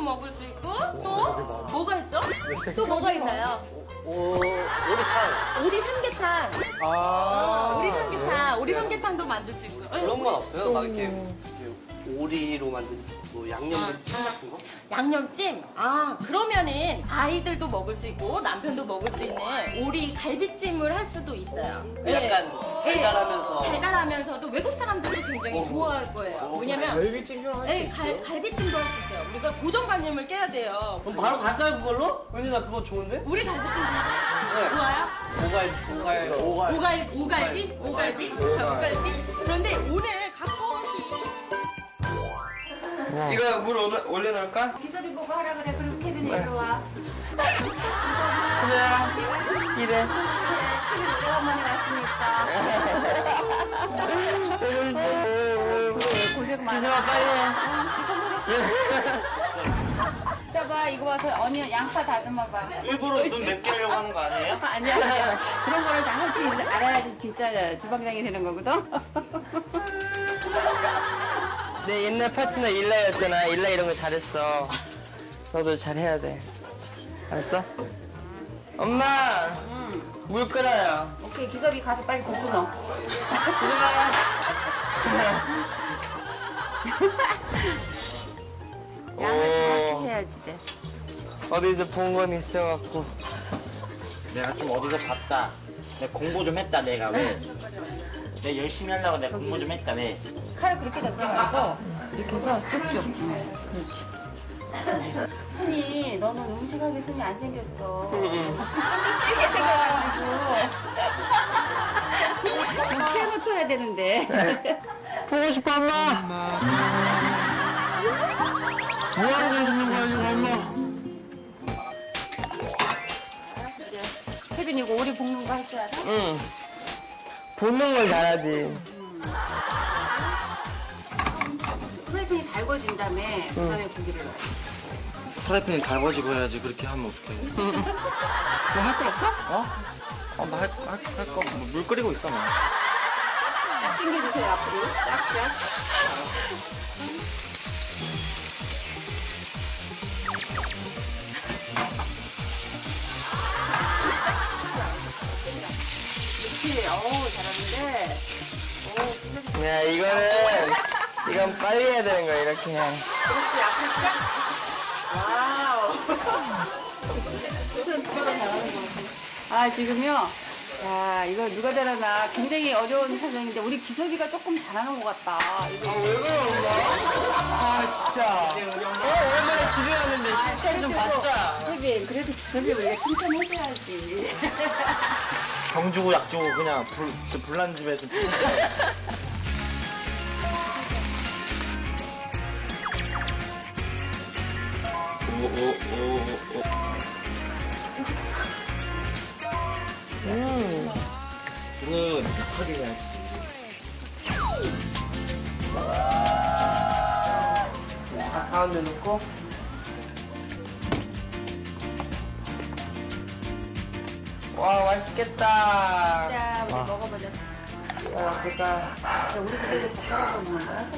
먹을 수 있고 또 뭐가 있죠? 또 뭐가 있나요? 오리탕. 오리 삼계탕. 오리 삼계탕. 오리 삼계탕도 만들 수 있고. 그런 건 없어요? 막 이렇게 오리로 만든 뭐 양념찜 같은 거? 양념찜? 아, 그러면은 아이들도 먹을 수 있고 남편도 먹을 수 있는 오리 갈비찜을 할 수도 있어요. 약간 달달하면서. 달달하면서도 외국 사람들도 굉장히 좋아할 거예요. 왜냐면 갈비찜처럼 할 수 있어요? 갈비찜도 할 수 있어요. 우리가 고정관념을 깨야 돼요. 그럼 바로 갈까요, 그걸로? 왠지 나 그거 좋은데? 우리 갈비찜 네. 좋아요? 오갈비? 오갈비? 그런데 오늘 가끔씩 이거 물 올려놓을까? 기섭이 보고 하라 그래. 그럼 케빈이 이리 와. 그래. 이래. 케빈 오래간만에 왔으니까. 고생 많아. 기섭아, 빨리 해. 봐봐, 이거 봐서 어니언 양파 다듬어봐. 일부러 눈 맵게 하려고 하는 거 아니에요? 아니야. 그런 거를 다 할 수 알아야지 진짜 주방장이 되는 거거든. 내 옛날 파트너 일라였잖아. 일라 이런 거 잘했어. 너도 잘해야 돼. 알았어? 엄마! 물 끓어요. 오케이, 기섭이 가서 빨리 굽고 넣어. 양을 정확히 해야지 돼. 어디서 본 건 있어갖고. 내가 좀 어디서 봤다. 내가 공부 좀 했다, 내가 왜. 내가 열심히 하려고 내가 공부 좀 했다, 왜. 칼을 그렇게 잡지 말고 이렇게 해서 쭉쭉. 그렇지. 손이 너는 음식하기 손이 안 생겼어. 이렇게 생겨가지고. 피아노 쳐야 되는데. 보고 싶어, 엄마! 뭐하고 계시는 거야, 지금, 엄마? 케빈 이거 오리 볶는 거 할 줄 알아? 응. 볶는 걸 잘하지. 프라이팬이 달궈진 다음에 그다음에 고기를 넣어. 프라이팬이 달궈지고 해야지, 그렇게 하면 어떡해. 너 할 거 없어? 나 할 거, 물 끓이고 있어, 나. 쫙 당겨주세요, 앞으로. 쫙쫙. 그렇지. 어우, 잘하는데. 야, 이건 빨리 해야 되는 거야, 이렇게. 그렇지, 앞으로 쫙. 와우. 누가 더 잘하는 거 같아. 아, 지금요. 야, 이거 누가 잘하나. 굉장히 어려운 사정인데, 우리 기섭이가 조금 잘하는 것 같다. 이거. 왜 그래, 엄마? 아, 진짜. 오랜만에 집에 왔는데 칭찬 좀 받자. 케빈, 그래도 기섭이 우리가 칭찬해줘야지. 병 주고 약 주고 그냥 불난 집에서. 이거 하게 해야지. 가운데 놓고. 와, 맛있겠다. 자, 우리 먹어보자. 맛있겠다. 자, 우리 집에서 젓가락 먹는 거야?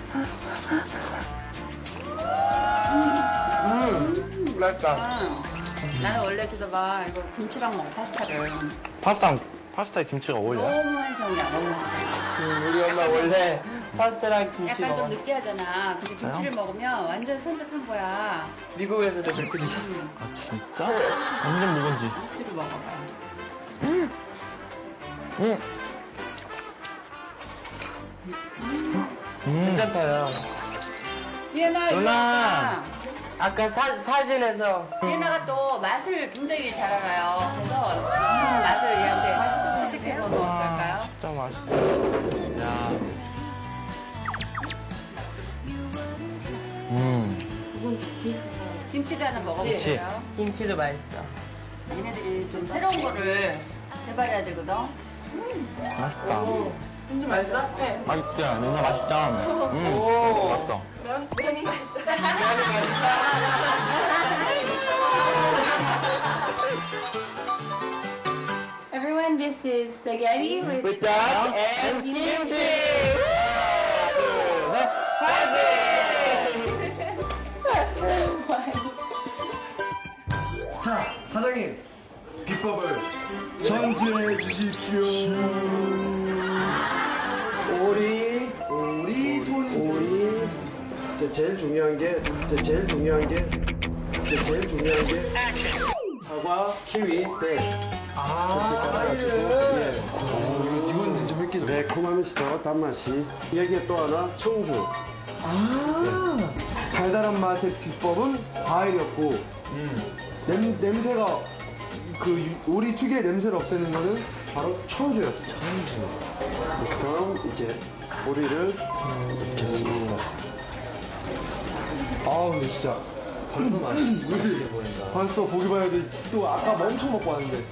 맛있다. 나는 원래 그래봐 이거 김치랑 먹어 파스타를. 파스타에 김치가 어울려? 너무 한성이야, 너무 한성. 우리 엄마 원래 파스타랑 김치 약간 먹어. 좀 느끼하잖아. 근데 김치를 먹으면 완전 산뜻한 거야. 미국에서도 그렇게 드셨어. 아, 진짜? 완전 묵은지. 김치를 먹어봐. 괜찮다요. 예나, 누나. 아까 사진에서 예나가 또 맛을 굉장히 잘 알아요. 그래서 맛을 얘한테 시식해보면 어떨까요? 진짜 맛있다. 야. 김치도 하나 먹어볼게요. 김치도 맛있어. 얘네들이 좀 새로운 거를 해봐야 되거든. 맛있다. 김치 맛있어? 네. 맛있다. 누나 맛있다. 맛있어. 면이 맛있어. Everyone, this is spaghetti with duck and kimchi. 사장님, 비법을 전수해 주십시오. 오리. 제일 중요한 게 사과, 키위, 배. 이건 진짜 획기적. 매콤하면서 더 단맛이. 여기에 또 하나 청주. 달달한 맛의 비법은 과일이었고, 냄새가 그 오리 특유의 냄새를 없애는 거는 바로 청주였어요. 그다음 이제 오리를 넣겠습니다. 근데 진짜 벌써 맛있게 보인다. 벌써 보기 봐야 돼. 또 아까 엄청 먹고 왔는데.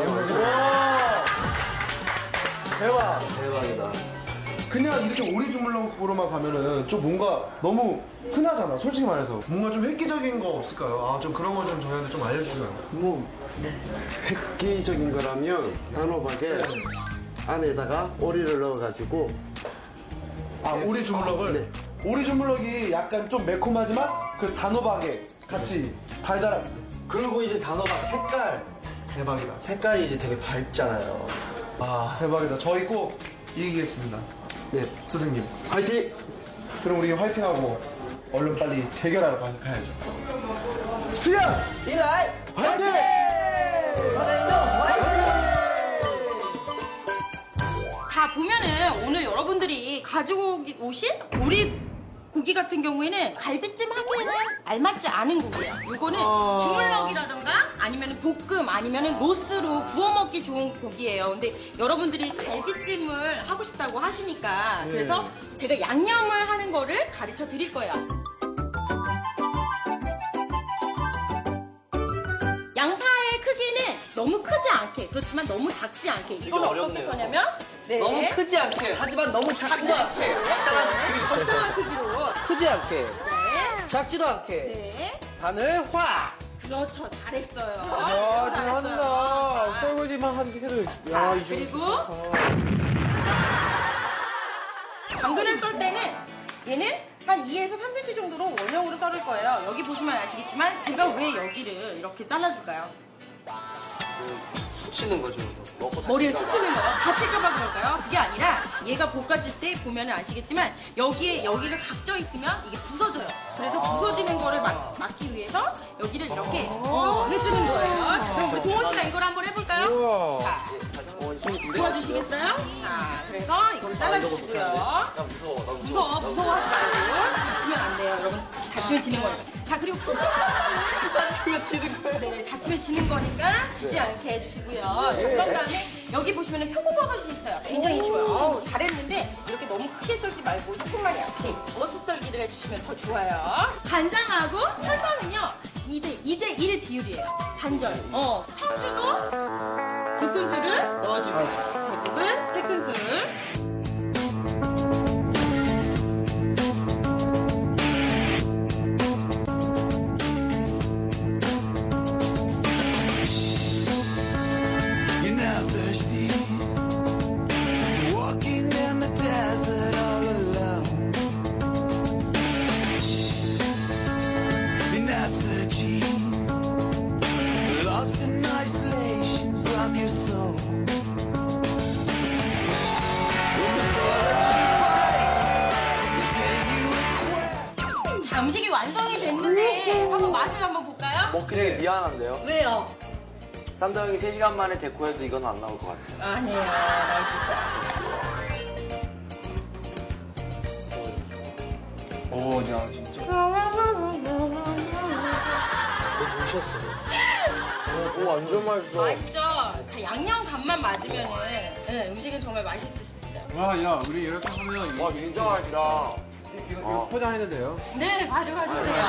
대박. 대박이다. 그냥 이렇게 오리 주물럭으로만 가면은 좀 뭔가 너무 흔하잖아. 솔직히 말해서 뭔가 좀 획기적인 거 없을까요? 좀 그런 거 좀 저희한테 좀 알려주세요. 획기적인 거라면 단호박에 안에다가 오리를 넣어가지고 오리 주물럭을. 네. 오리 주물럭이 약간 좀 매콤하지만 그 단호박에 같이 달달한. 그리고 이제 단호박 색깔. 대박이다. 색깔이 이제 되게 밝잖아요. 대박이다. 저희 꼭 이기겠습니다. 네, 스승님. 화이팅! 그럼 우리 화이팅하고 얼른 빨리 대결하러 가야죠. 수야! 이라이 화이팅! 사장님도 화이팅! 자, 보면은 오늘 여러분들이 가지고 오신 오리 고기 같은 경우에는 갈비찜 하기에는 알맞지 않은 고기예요. 이거는 주물럭이라든가 아니면 볶음 아니면 로스로 구워 먹기 좋은 고기예요. 근데 여러분들이 갈비찜을 하고 싶다고 하시니까 그래서 제가 양념을 하는 거를 가르쳐 드릴 거예요. 양파의 크기는 너무 크지 않게, 그렇지만 너무 작지 않게. 이건 어떻게 써냐면 너무 크지 않게 하지만 너무 작지도 않게 적당한 크기로. 크지 않게 네. 작지도 않게 네. 반을 확. 그렇죠. 잘했어요. 야 잘한다. 설거지만 해도 자, 그리고 당근을 썰 때는 얘는 한 2에서 3cm 정도로 원형으로 썰을 거예요. 여기 보시면 아시겠지만 제가 왜 여기를 이렇게 잘라줄까요? 수치는 거죠. 머리에 스치는 거요? 다칠까봐 그럴까요? 그게 아니라 얘가 볶아질 때 보면 아시겠지만 여기가 각져 있으면 이게 부서져요. 그래서 부서지는 거를 막기 위해서 여기를 이렇게 해주는 거예요. 그럼 우리 동원 씨가 이걸 한번 해볼까요? 자, 도와주시겠어요? 자, 그래서 이걸 잘라주시고요. 무서워하지 말고 다치면 안 돼요, 여러분. 다치면 지는 거니까. 자, 그리고 다치면 지는 거예요. 네, 다치면 지는 거니까 지지 않게 해주시고요. 자, 그런 다음에 여기 보시면 표고버섯이 있어요. 굉장히 쉬워요. 잘했는데 이렇게 너무 크게 썰지 말고 조금만 얇게 버섯 썰기를 해주시면 더 좋아요. 간장하고 설탕은요 2대1 비율이에요. 반절. 청주도 2큰술을 넣어주고요. 고집은 3큰술. 음식이 완성이 됐는데 한번 맛을 한번 볼까요? 먹기 되게 미안한데요. 왜요? 쌈다 형이 3시간 만에 데코해도 이건 안 나올 것 같아요. 아니에요. 나올 수 있어요. 야, 진짜. 너 눈치였어. 오, 완전 맛있어. 맛있죠? 자, 양념 간만 맞으면은 음식은 정말 맛있을 수 있어요. 와, 야, 우리 이렇게 하면 와, 진짜 맛있다. 이거 포장해도 돼요? 네, 가져가주세요.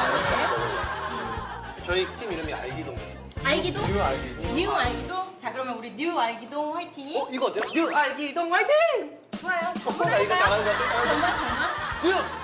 저희 팀 이름이 알기동. 알기동? 뉴 알기동? 자, 그러면 우리 뉴 알기동 화이팅! 이거 어때요? 뉴 알기동 화이팅! 좋아요. 나 이거 잘하는 것 같아. 정말? 뉴